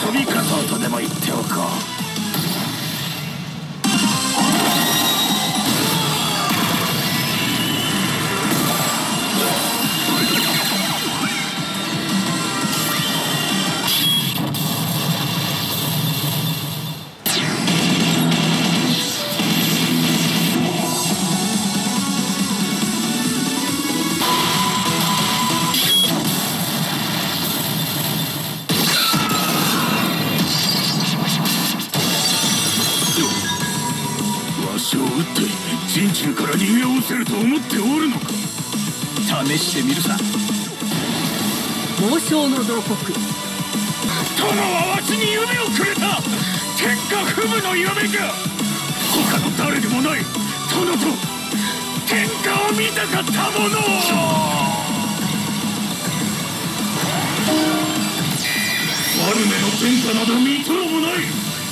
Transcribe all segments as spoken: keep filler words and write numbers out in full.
飛びかそうとでも言っておこう。陣中から逃げおせると思っておるのか。試してみるさ。 猛将の洞窟。 殿はわしに夢をくれた。天下不武の夢が。他の誰でもない殿と天下を見たかったものを。悪めの天下など見とろもない。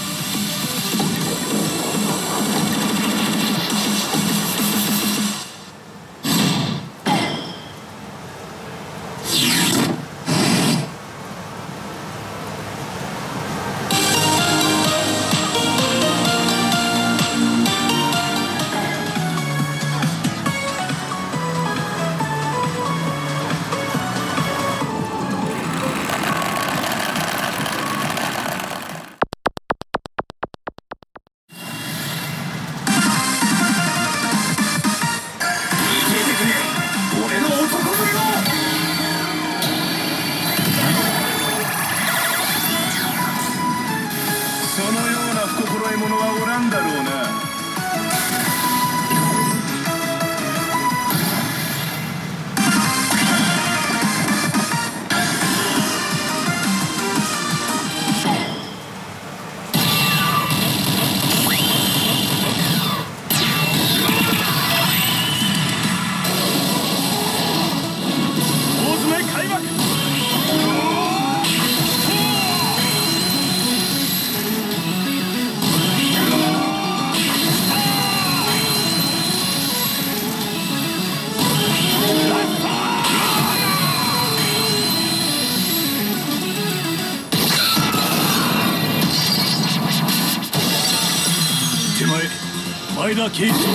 前田慶一郎。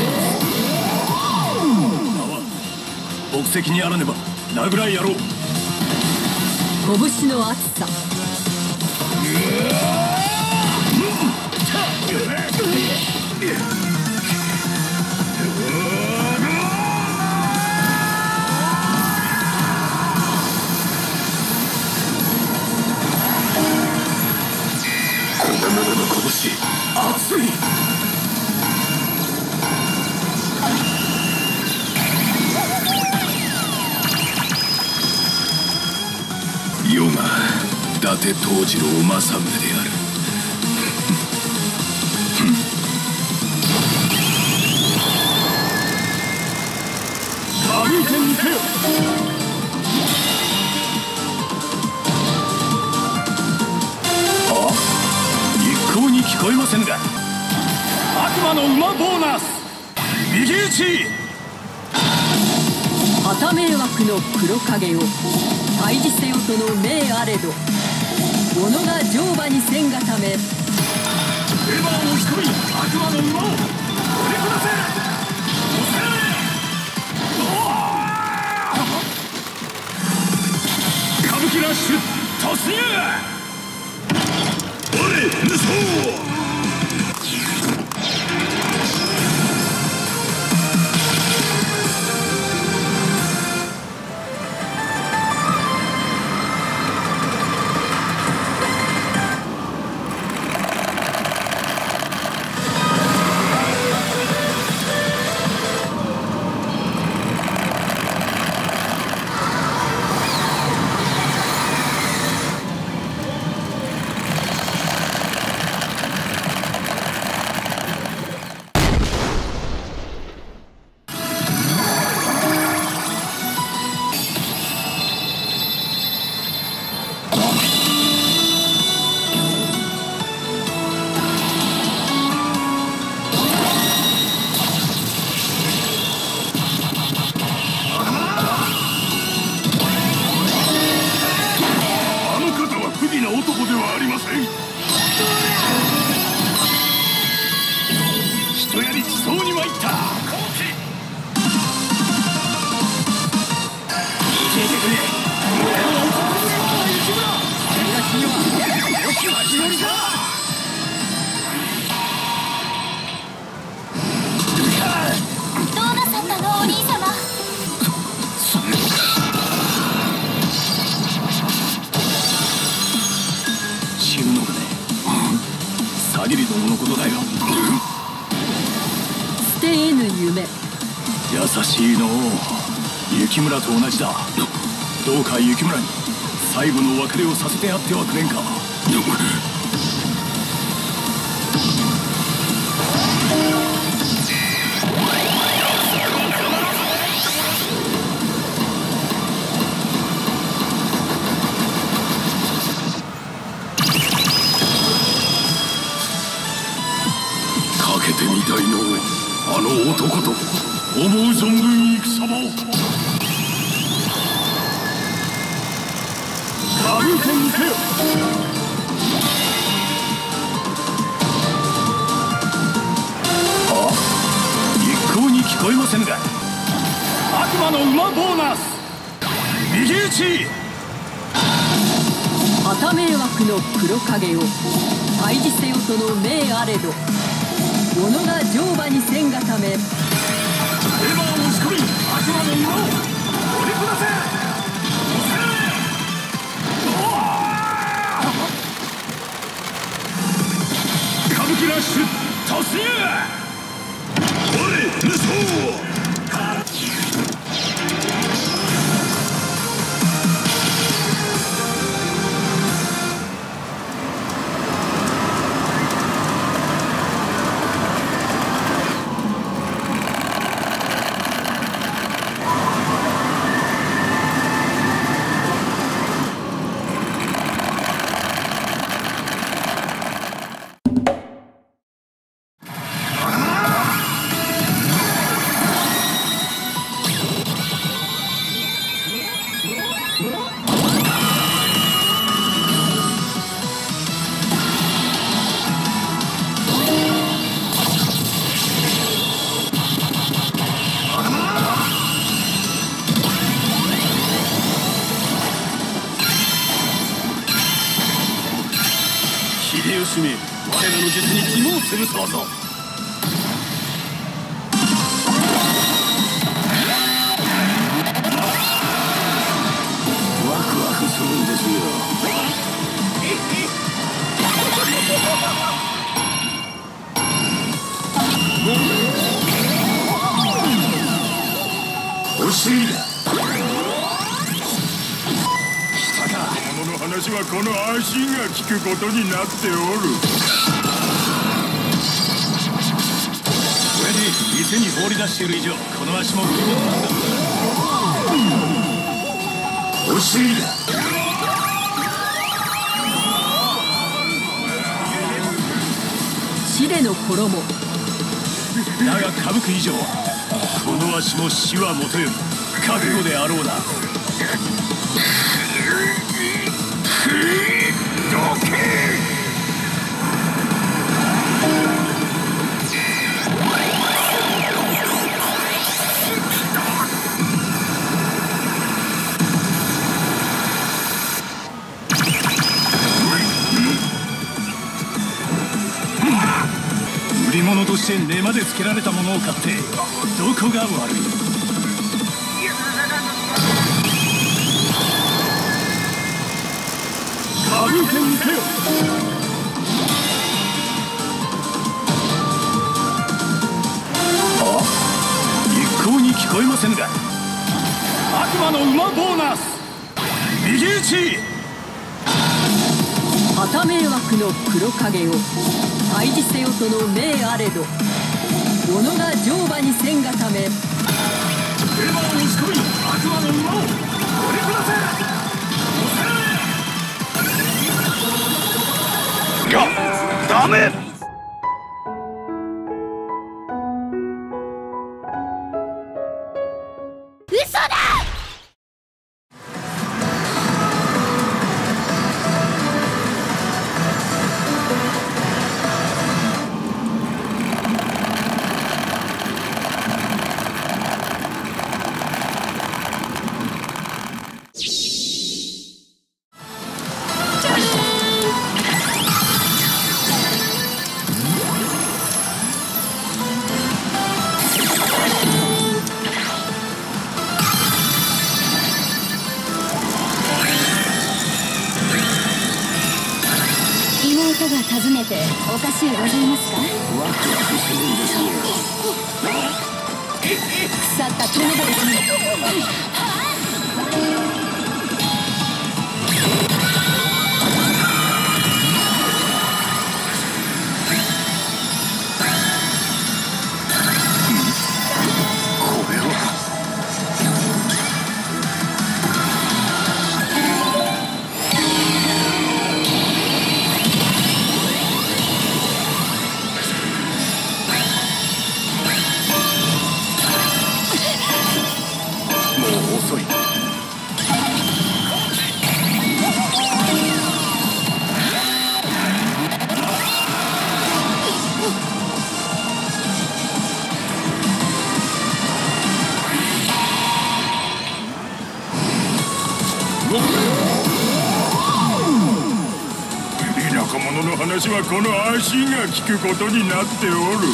国籍にあらねば殴らい野郎。 拳の熱さ。 こんなものの拳熱い。世が伊達藤次郎政宗である。歩いてみてよ。あ、一向に聞こえませんが。悪魔の馬ボーナス右打ち。 旗迷惑の黒影を退治せよとの命あれど、己が乗馬にせんがため、 レバーを押し込み悪魔の馬を取り下せ。歌舞伎ラッシュ突入。我無双。 義な男ではありません。人やり地層に参った。聞いてくれ。君はよきは一人だ。 どうなさったの、お兄様。 そんなのか。死ぬのかね。サギリ殿のことだよ。 捨て得ぬ夢。 優しいのう。雪村と同じだ。どうか雪村に最後のお別れをさせてやってはくれんか。かけてみたいのあの男と思う存分戦を。カブトにせよ。あ、一向に聞こえませぬが、悪魔の馬ボーナス右打ち。 旗迷惑の黒影を退治せよとの命あれど、己が乗馬にせんがため、 レバーを押し込み悪魔の馬を取り下せ。歌舞伎ラッシュ突入。おれ無双。秀吉め、我らの術に肝を潰そうぞ。ワクワクするんですよ。惜しいだ。この話はこの足が聞くことになっておる。これで店に放り出している以上、この足も売ることなんだ。惜しいだ。 死での衣。 だが歌舞伎以上、この足も死はもとより覚悟であろうな。どけ！売り物として根までつけられたものを買ってどこが悪い。カブトにせよ。あ、一向に聞こえませぬが、悪魔の馬ボーナス右打ち。 旗迷惑の黒影を退治せよとの命あれど、己が乗馬にせんがため、 レバーを押し込み悪魔の馬を取り下せ。ダメ。 嘘だ。 弟が訪ねておかしゅうございますか？ ワクワクするんですよ。 腐ったトナドリ君。 田舎者の話はこの足が聞くことになっておる。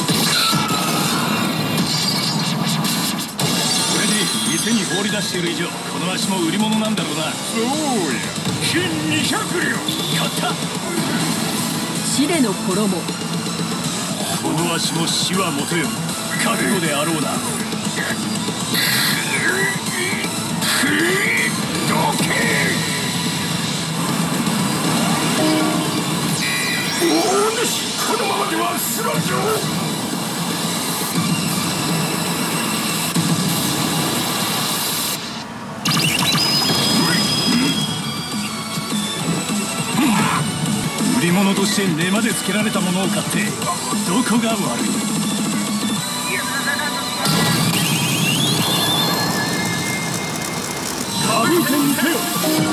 それに店に放り出している以上この足も売り物なんだろうな。 そうや、金にひゃくりょう。 買った。 シレの衣。 この足も死はもとより覚悟であろうな。 どけ。お主、このままではスロジョー。 売り物として値までつけられたものを買ってどこが悪い。 カブトンかよ。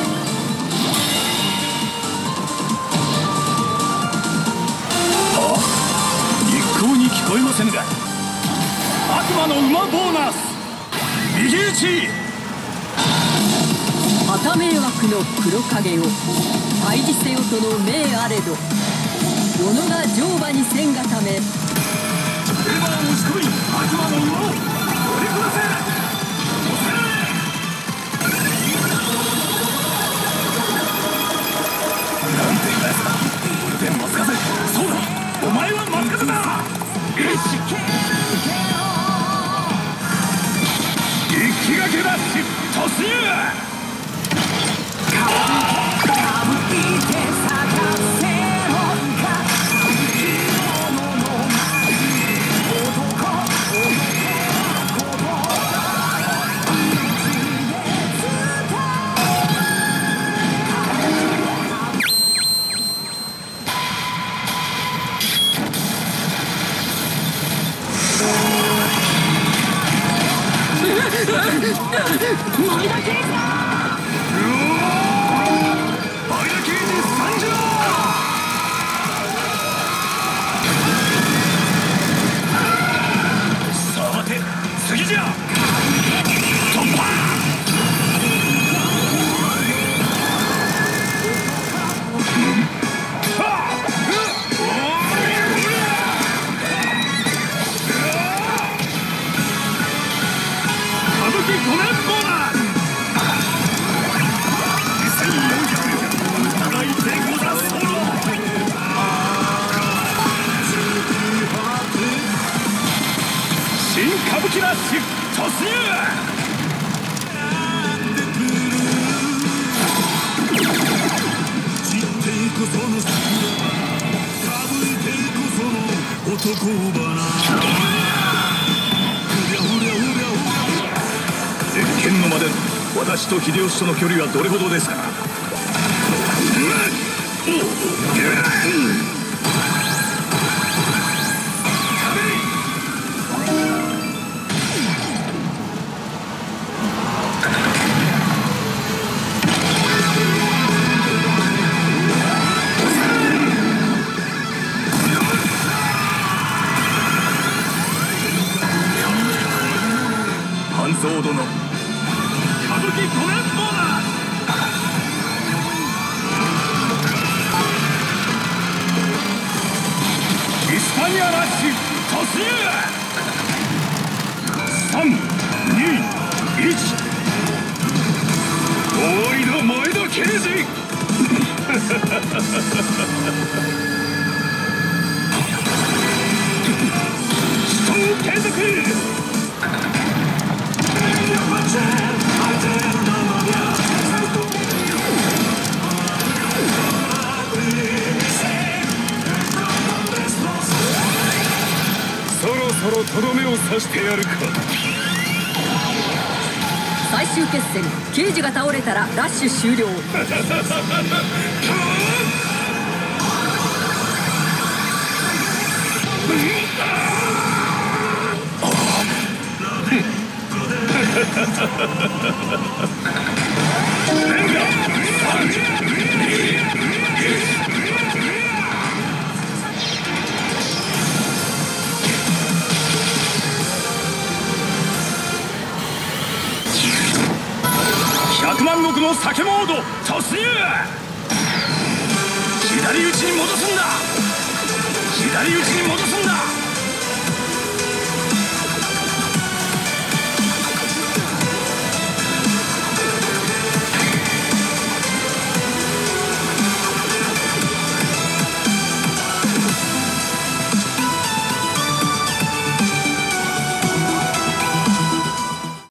一向に聞こえませぬが、悪魔の馬ボーナス右打ち。 旗迷惑の黒影を退治せよとの命あれど、物が乗馬にせんがため、 レバーを押し込み悪魔の馬を取り殺せ。なんてやつだ。俺で松風。そうだ、お前は松風だ。一気がけだし突入。歌舞伎ラッシュ突入。知ってこその桜、かぶってこその男花。謁見の間で私と秀吉との距離はどれほどですか。半蔵殿、歌舞伎ごめんボーナス。イスパニアラッシュ突入。さん、に、いち。大井戸萌え戸刑事続。そろそろとどめを刺してやるか。 最終決戦、刑事が倒れたらラッシュ終了。 百万石の酒モード突入。左打ちに戻すんだ。左打ちに戻すんだ。